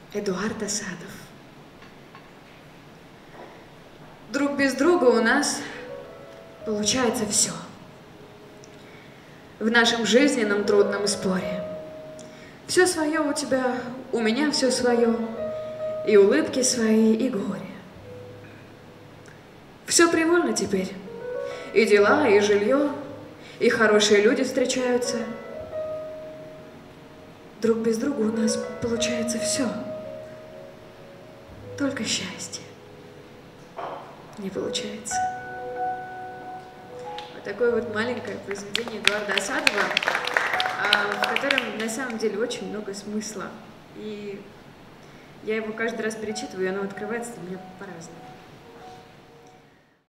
Эдуард Асадов. Друг без друга у нас получается все. В нашем жизненном трудном споре. Все свое у тебя, у меня все свое, и улыбки свои, и горе. Все привольно теперь, и дела, и жилье, и хорошие люди встречаются. Друг без друга у нас получается все. Только счастье не получается. Вот такое вот маленькое произведение Эдуарда Асадова, в котором на самом деле очень много смысла. И я его каждый раз перечитываю, и оно открывается для меня по-разному.